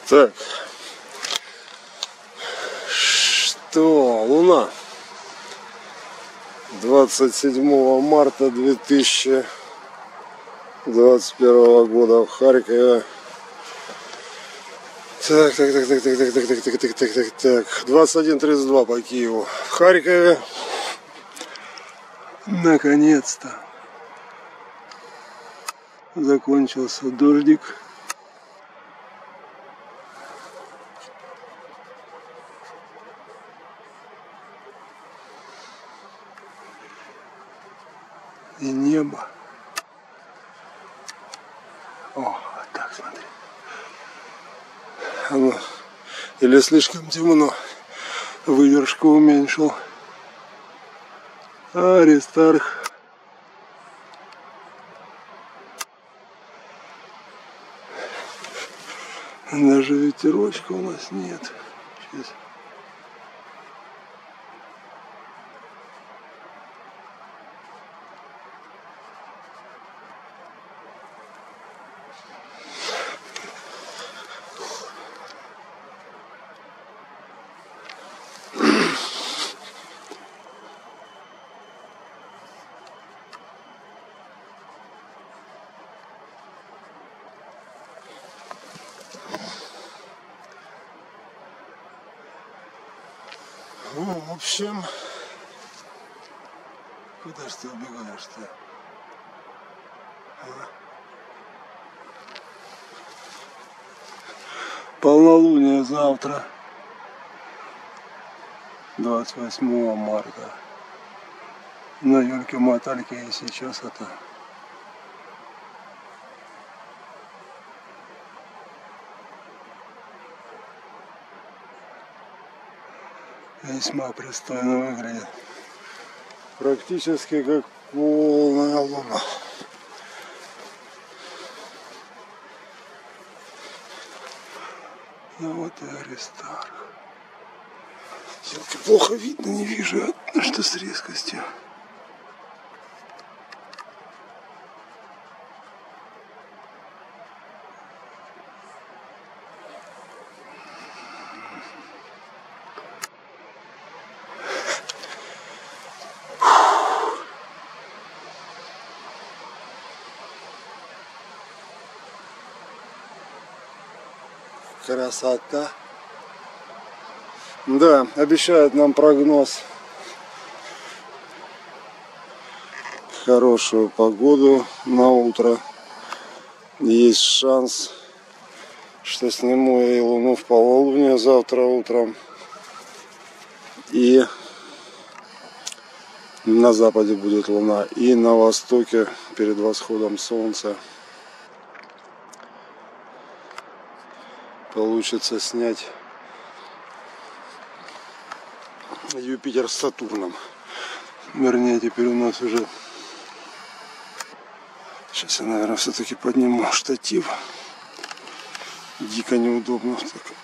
Так, что, Луна 27 марта 2021 года в Харькове. Так, 21:32 по Киеву. В Харькове наконец-то закончился дождик. И небо. О, вот так смотри. Оно или слишком темно, выдержку уменьшил. Аристарх. Даже ветерочка у нас нет. Сейчас. Ну, в общем, куда ж ты убегаешь-то? Полнолуние завтра, 28 марта. На Юльке-Мотальке и сейчас это весьма пристойно выглядит. Практически как полная луна. Ну вот и Аристарх. Елки, плохо видно, не вижу, что с резкостью. Красота. Да, обещают нам прогноз. Хорошую погоду на утро. Есть шанс, что сниму и луну в полнолуние завтра утром. И на западе будет луна. И на востоке перед восходом солнца получится снять Юпитер с Сатурном. Вернее, теперь у нас уже... Сейчас я, наверное, все-таки подниму штатив. Дико неудобно.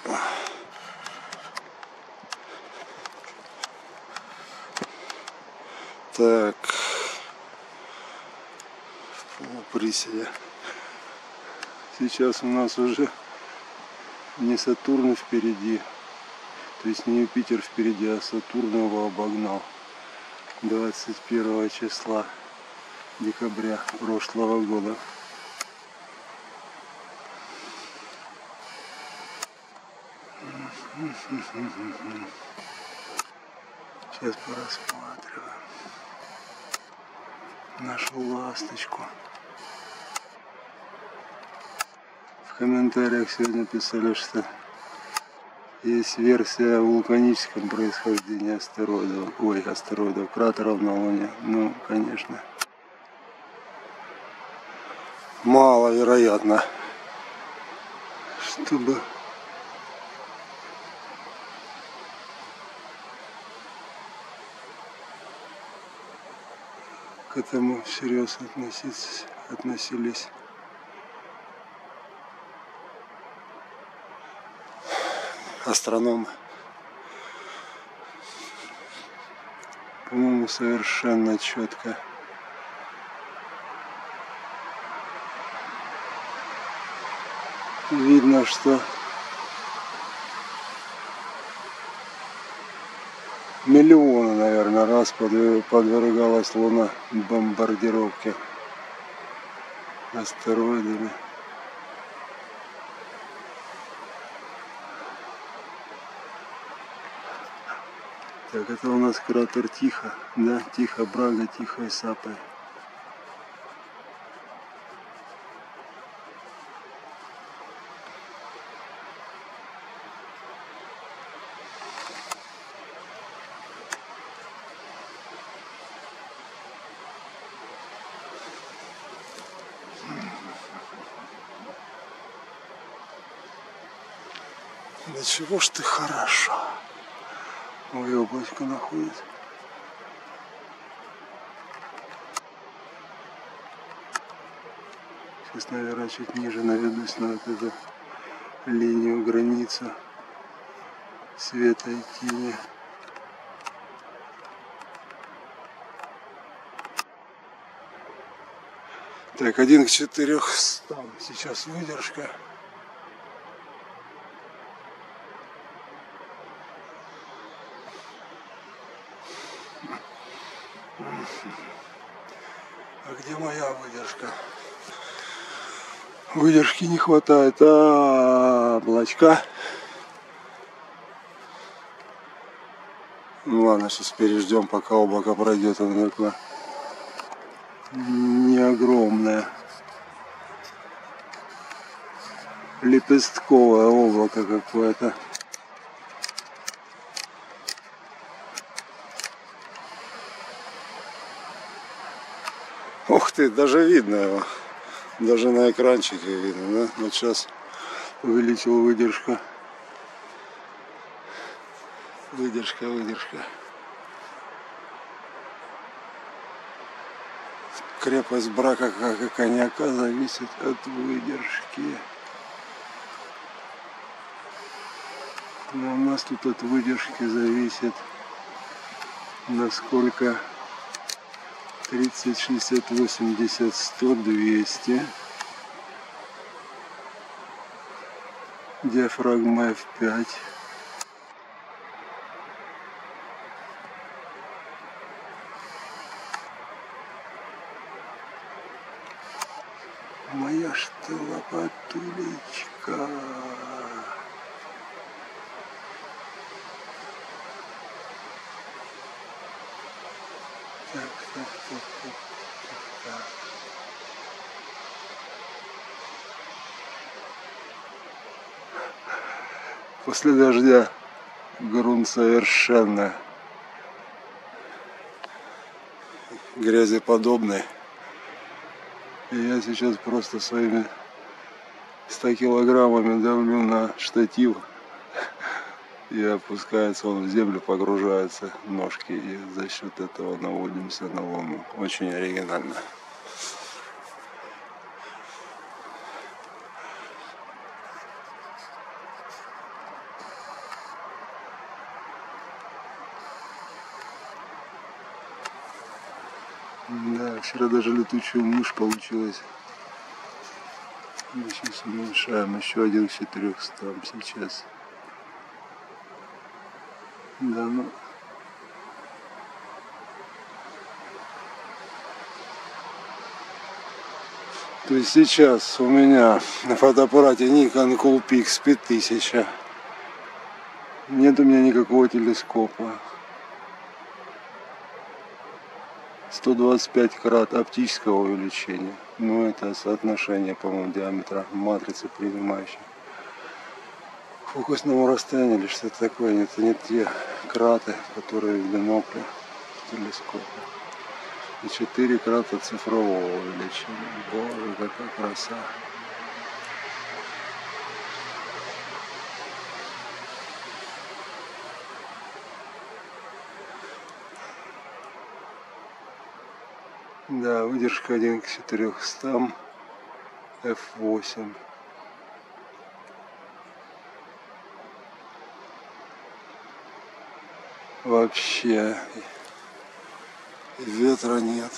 Так. В полуприседе. Сейчас у нас уже не Сатурн впереди. То есть не Юпитер впереди, а Сатурн его обогнал. 21 числа декабря прошлого года. Сейчас порассматриваем нашу ласточку. В комментариях сегодня писали, что есть версия о вулканическом происхождении астероидов, кратеров на Луне. Ну, конечно, маловероятно, чтобы к этому всерьез относились. Астрономы. По-моему, совершенно четко. Видно, что миллионы, наверное, раз подвергалась Луна бомбардировке астероидами. Так, это у нас кратер Тихо, да, Тихо Брага, Тихо Исапе. Да чего ж ты хороша. Ой, облачко находится. Сейчас, наверное, чуть ниже наведусь на вот эту линию, границу света и тени. Так, 1 к 400. Сейчас выдержка. А где моя выдержка? Выдержки не хватает. Облачка. Ну ладно, сейчас переждем, пока облако пройдет. Оно такое не огромное. Лепестковое облако какое-то. Ух ты, даже видно его. Даже на экранчике видно, да? Вот сейчас увеличил выдержку. Выдержка. Крепость брака, как и коньяка, зависит от выдержки. Но у нас тут от выдержки зависит, насколько 30, 60, 80, 100, 200. Диафрагма F5. Моя ж ты лопатулечка. Так. После дождя грунт совершенно грязеподобный. И я сейчас просто своими 100 килограммами давлю на штатив. И опускается он в землю, погружаются ножки. И за счет этого наводимся на Луну. Очень оригинально. Да, вчера даже летучую мышь получилось. Мы сейчас уменьшаем. Еще 1 к 400 сейчас. Да, ну. То есть сейчас у меня на фотоаппарате Nikon Coolpix 5000. Нет у меня никакого телескопа. 125 крат оптического увеличения. Ну, это соотношение, по-моему, диаметра матрицы принимающей. Фокусного расстояния или что-то такое. Это не те краты, которые в бинокле телескопа. И 4 крата цифрового увеличения. Боже, какая краса. Да, выдержка 1 к 400, F8. Вообще ветра нет.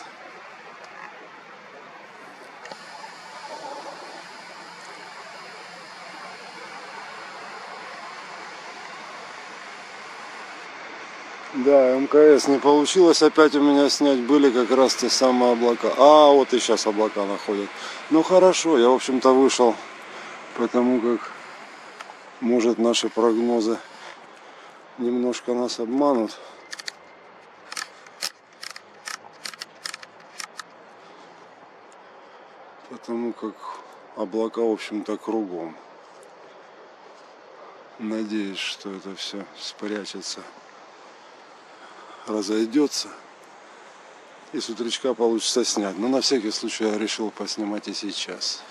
Да, МКС не получилось опять у меня снять, были как раз те самые облака. А, вот и сейчас облака находят. Ну хорошо, я в общем-то вышел, потому как может наши прогнозы немножко нас обманут. Потому как облака в общем-то кругом. Надеюсь, что это все спрячется, разойдется и с утречка получится снять. Но на всякий случай я решил поснимать и сейчас.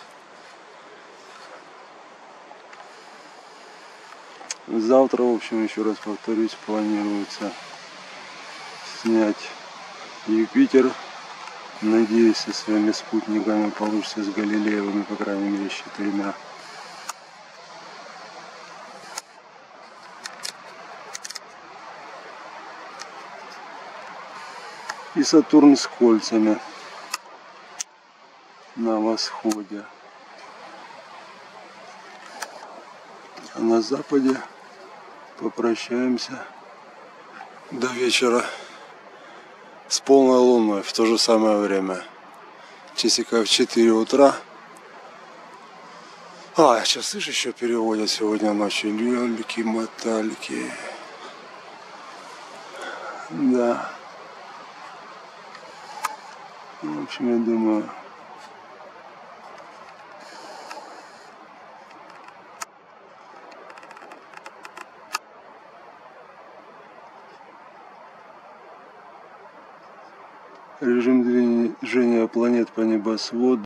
Завтра, в общем, еще раз повторюсь, планируется снять Юпитер. Надеюсь, со своими спутниками получится, с Галилеевыми, по крайней мере, с 4. И Сатурн с кольцами на восходе. А на западе попрощаемся до вечера с полной луной в то же самое время. Часика в 4 утра. А, часы же еще переводят сегодня ночью. Лёльки-мотальки. Да. В общем, я думаю, режим движения планет по небосводу